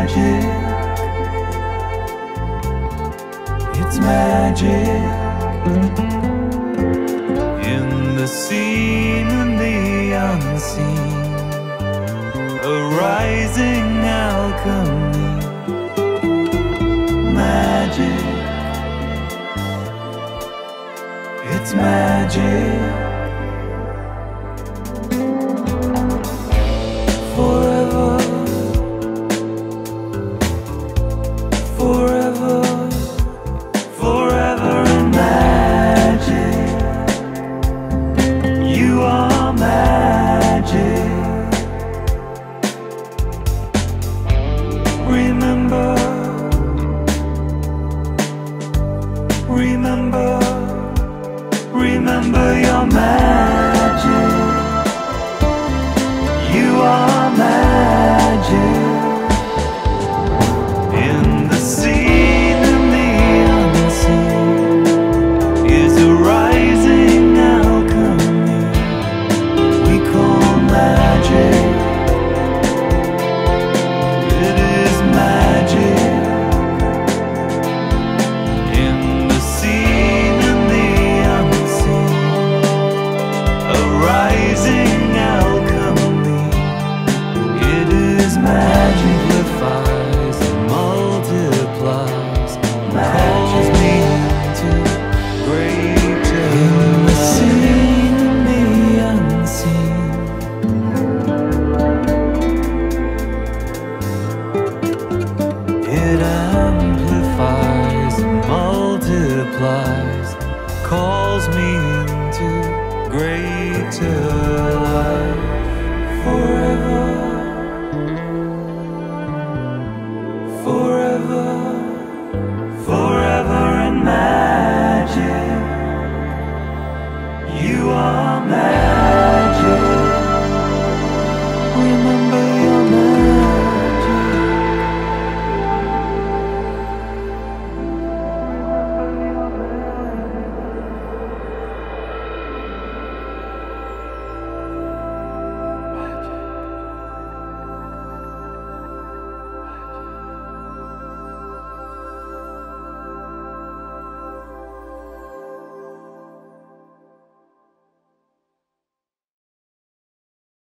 magic. It's magic. In the seen and the unseen, a rising alchemy. Magic. It's magic. Forever, forever, forever in magic. You are magic. Remember, remember, remember your magic. You are magic. In the seen and the unseen is a rising alchemy we call magic. It is magic. In the seen and the unseen, a rising alchemy. It is magic. Amplifies and multiplies, calls me to greater. In the seen and the unseen, it amplifies and multiplies, calls me into greater life forever.